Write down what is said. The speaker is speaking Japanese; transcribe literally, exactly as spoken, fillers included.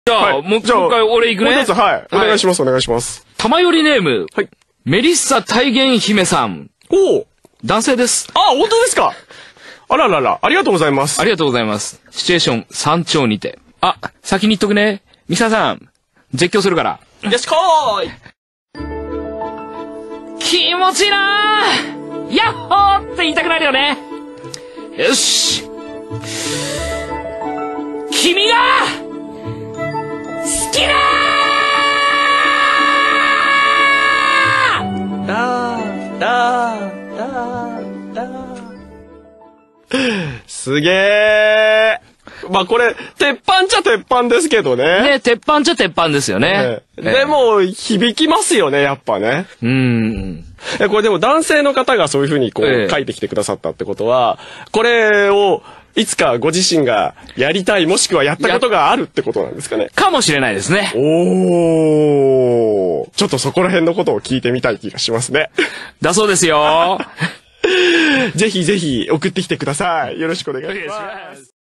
じゃあ、 はいもう、 じゃあもう一回俺行くね。 もう一つ、はい。お願いします、お願いします。 玉よりネーム。 はい。 メリッサ体現姫さん。 おお。 男性です。 あ、本当ですか。あららら、ありがとうございます。 ありがとうございます。シチュエーション山頂にて。あ、先に言っとくね。ミサさん、絶叫するから。 よしこーい。 気持ちいいなーヤッホーって言いたくなるよね。よし。君が好きだーだー、だー、だー、だー。すげー。まあこれ、鉄板っちゃ鉄板ですけどね。 ね、鉄板っちゃ鉄板ですよね。 ええでも、響きますよね、やっぱね。 うーん。 え、これでも男性の方がそういうふうにこう、 ええ書いてきてくださったってことは、これを、いつかご自身がやりたい、もしくはやったことがあるってことなんですかね。 かもしれないですね。 おー。ちょっとそこら辺のことを聞いてみたい気がしますね。 だそうですよ。 ぜひぜひ送ってきてください。よろしくお願いします。